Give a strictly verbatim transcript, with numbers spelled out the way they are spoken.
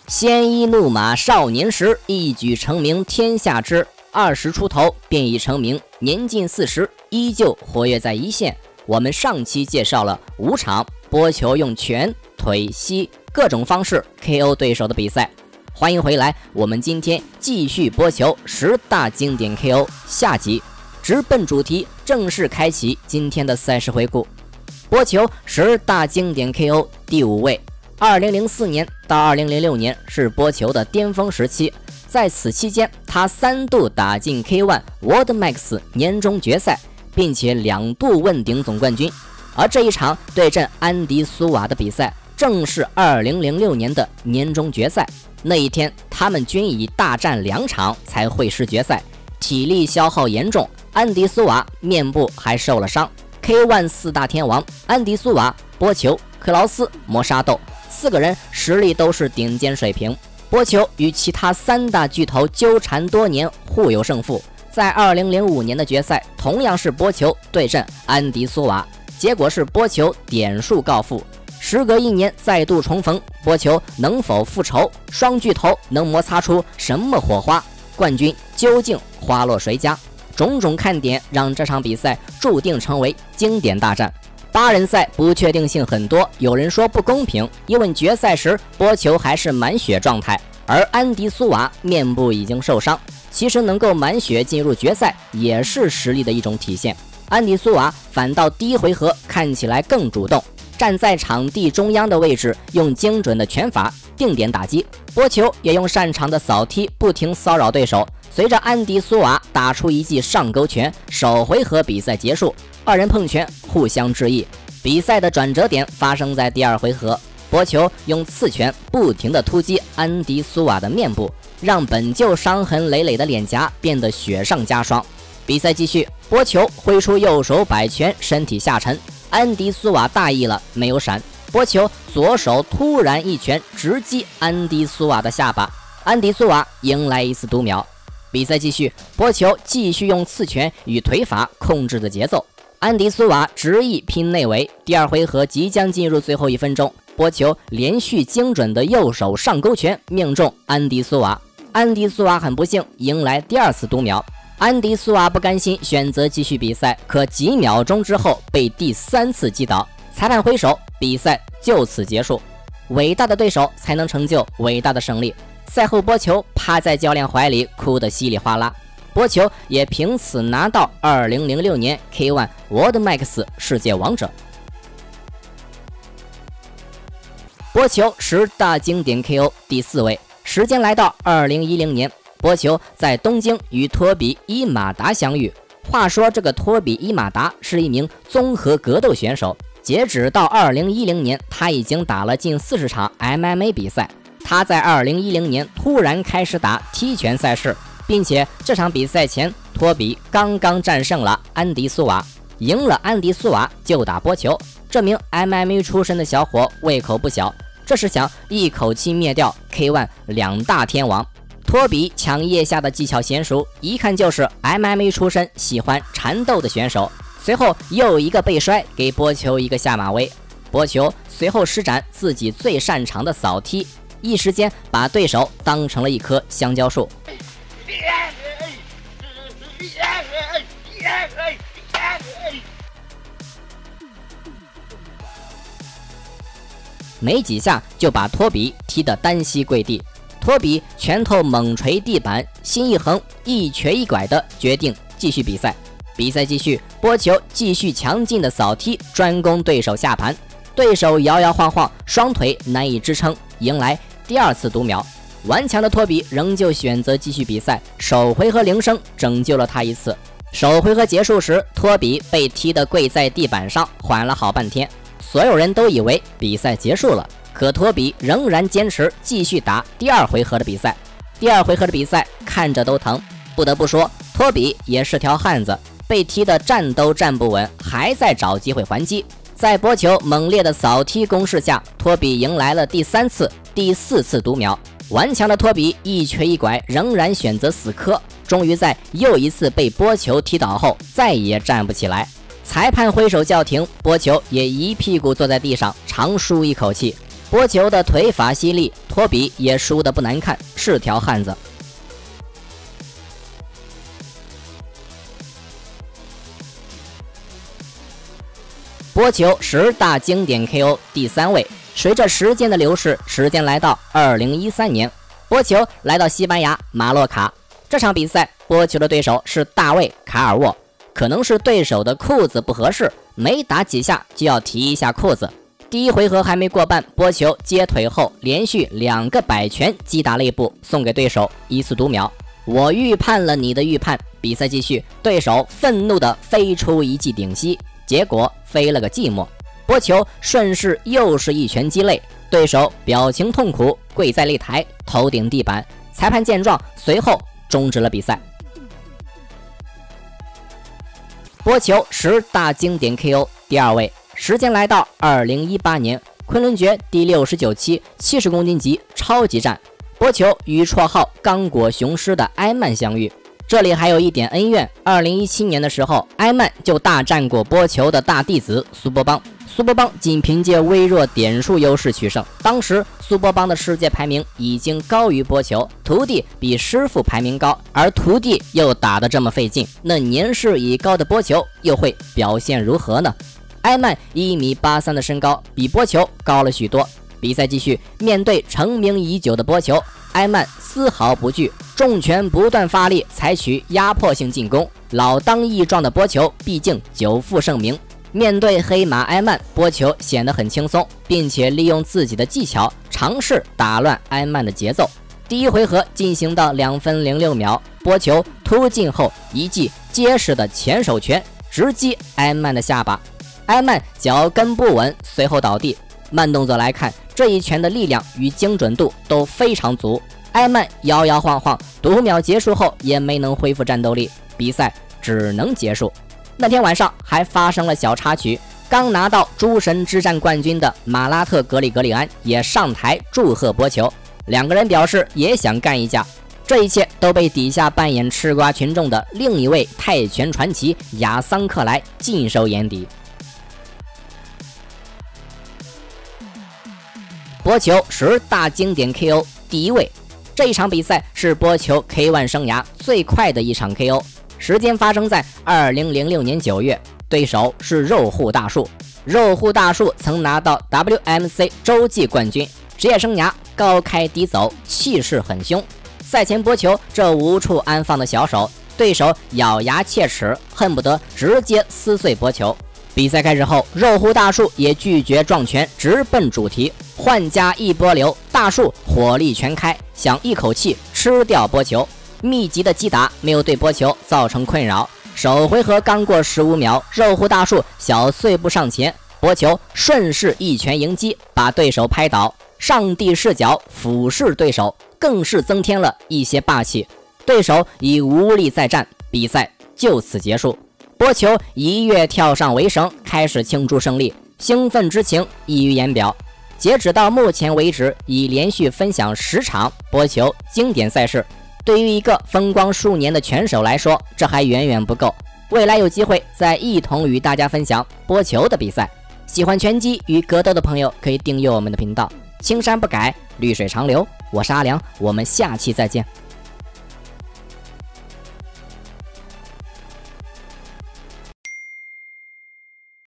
鲜衣怒马少年时，一举成名天下知。二十出头便已成名，年近四十依旧活跃在一线。我们上期介绍了五场波球用拳、腿、膝各种方式 K O 对手的比赛。欢迎回来，我们今天继续波球十大经典 K O 下集，直奔主题，正式开启今天的赛事回顾。波球十大经典 K O 第五位，二零零四年到二零零六年是波球的巅峰时期，在此期间他三度打进 K 一 World Max 年终决赛，并且两度问鼎总冠军。而这一场对阵安迪苏瓦的比赛正是二零零六年的年终决赛。那一天他们均以大战两场才会师决赛，体力消耗严重，安迪苏瓦面部还受了伤。 K 一 四大天王安迪苏瓦、波球、克劳斯、磨砂豆四个人实力都是顶尖水平。波球与其他三大巨头纠缠多年，互有胜负。在二零零五年的决赛同样是波球对阵安迪苏瓦，结果是波球点数告负。时隔一年再度重逢，波球能否复仇？双巨头能摩擦出什么火花？冠军究竟花落谁家？种种看点让这场比赛注定成为经典大战。八人赛不确定性很多，有人说不公平，因为决赛时波球还是满血状态，而安迪苏瓦面部已经受伤。其实能够满血进入决赛也是实力的一种体现。安迪苏瓦反倒第一回合看起来更主动，站在场地中央的位置，用精准的拳法定点打击。波球也用擅长的扫踢不停骚扰对手。随着安迪苏瓦打出一记上勾拳，首回合比赛结束，二人碰拳互相致意。比赛的转折点发生在第二回合，波球用刺拳不停地突击安迪苏瓦的面部，让本就伤痕累累的脸颊变得雪上加霜。比赛继续，波球挥出右手摆拳，身体下沉，安迪苏瓦大意了，没有闪。波球左手突然一拳直击安迪苏瓦的下巴，安迪苏瓦迎来一次读秒。比赛继续，波球继续用刺拳与腿法控制着节奏，安迪苏瓦执意拼内围。第二回合即将进入最后一分钟，波球连续精准的右手上勾拳命中安迪苏瓦，安迪苏瓦很不幸迎来第二次读秒。安迪苏瓦不甘心，选择继续比赛，可几秒钟之后被第三次击倒，裁判挥手，比赛就此结束。伟大的对手才能成就伟大的胜利。赛后波球趴在教练怀里哭得稀里哗啦，波球也凭此拿到二零零六年 K 一 World Max 世界王者。波球十大经典 K O 第四位，时间来到二零一零年，波球在东京与托比伊马达相遇。话说这个托比伊马达是一名综合格斗选手，截止到二零一零年他已经打了近四十场 M M A 比赛。他在二零一零年突然开始打踢拳赛事，并且这场比赛前托比刚刚战胜了安迪苏瓦，赢了安迪苏瓦就打波球。这名 M M A 出身的小伙胃口不小，这是想一口气灭掉 K 一 两大天王。托比抢腋下的技巧娴熟，一看就是 M M A 出身喜欢缠斗的选手。随后又一个背摔给波球一个下马威，波球随后施展自己最擅长的扫踢，一时间把对手当成了一棵香蕉树。没几下就把托比踢得单膝跪地，托比拳头猛捶地板，心一横，一瘸一拐的决定继续比赛。比赛继续，波球继续强劲的扫踢，专攻对手下盘，对手摇摇晃晃，双腿难以支撑，迎来第二次读秒。顽强的托比仍旧选择继续比赛，首回合铃声拯救了他一次。首回合结束时，托比被踢得跪在地板上，缓了好半天。所有人都以为比赛结束了，可托比仍然坚持继续打第二回合的比赛。第二回合的比赛看着都疼，不得不说，托比也是条汉子，被踢得站都站不稳，还在找机会还击。在波球猛烈的扫踢攻势下，托比迎来了第三次、第四次读秒。顽强的托比一瘸一拐，仍然选择死磕，终于在又一次被波球踢倒后，再也站不起来。裁判挥手叫停，波球也一屁股坐在地上，长舒一口气。 波球的腿法犀利，托比也输得不难看，是条汉子。波球十大经典 K O 第三位。随着时间的流逝，时间来到二零一三年，波球来到西班牙马洛卡。这场比赛，波球的对手是大卫·卡尔沃。可能是对手的裤子不合适，没打几下就要提一下裤子。第一回合还没过半，波球接腿后连续两个摆拳击打肋部，送给对手一次读秒。我预判了你的预判。比赛继续，对手愤怒地飞出一记顶膝，结果飞了个寂寞。波球顺势又是一拳击肋，对手表情痛苦，跪在擂台，头顶地板。裁判见状，随后终止了比赛。波球十大经典 K O 第二位。时间来到二零一八年，昆仑决第六十九期七十公斤级超级战，波球与绰号刚果雄狮的埃曼相遇。这里还有一点恩怨，二零一七年的时候，埃曼就大战过波球的大弟子苏波邦，苏波邦仅凭借微弱点数优势取胜。当时苏波邦的世界排名已经高于波球，徒弟比师傅排名高，而徒弟又打得这么费劲，那年事已高的波球又会表现如何呢？埃曼一米八三的身高，比波球高了许多。比赛继续，面对成名已久的波球，埃曼丝毫不惧，重拳不断发力，采取压迫性进攻。老当益壮的波球毕竟久负盛名，面对黑马埃曼，波球显得很轻松，并且利用自己的技巧尝试打乱埃曼的节奏。第一回合进行到两分零六秒，波球突进后一记结实的前手拳直击埃曼的下巴，埃曼脚跟不稳，随后倒地。慢动作来看，这一拳的力量与精准度都非常足。埃曼摇摇晃晃，读秒结束后也没能恢复战斗力，比赛只能结束。那天晚上还发生了小插曲，刚拿到诸神之战冠军的马拉特格里格里安也上台祝贺波球，两个人表示也想干一架。这一切都被底下扮演吃瓜群众的另一位泰拳传奇亚桑克莱尽收眼底。波球十大经典 K O 第一位。这一场比赛是波球 K 一 生涯最快的一场 K O， 时间发生在二零零六年九月，对手是肉户大树。肉户大树曾拿到 W M C 洲际冠军，职业生涯高开低走，气势很凶。赛前波球这无处安放的小手，对手咬牙切齿，恨不得直接撕碎波球。比赛开始后，肉户大树也拒绝撞拳，直奔主题，换加一波流，大树火力全开，想一口气吃掉波球。密集的击打没有对波球造成困扰。首回合刚过十五秒，肉户大树小碎步上前，波球顺势一拳迎击，把对手拍倒，上帝视角俯视对手，更是增添了一些霸气。对手已无力再战，比赛就此结束。波球一跃跳上围绳，开始庆祝胜利，兴奋之情溢于言表。截止到目前为止，已连续分享十场波球经典赛事。对于一个风光数年的拳手来说，这还远远不够。未来有机会再一同与大家分享波球的比赛。喜欢拳击与格斗的朋友可以订阅我们的频道。青山不改，绿水长流。我是阿良，我们下期再见。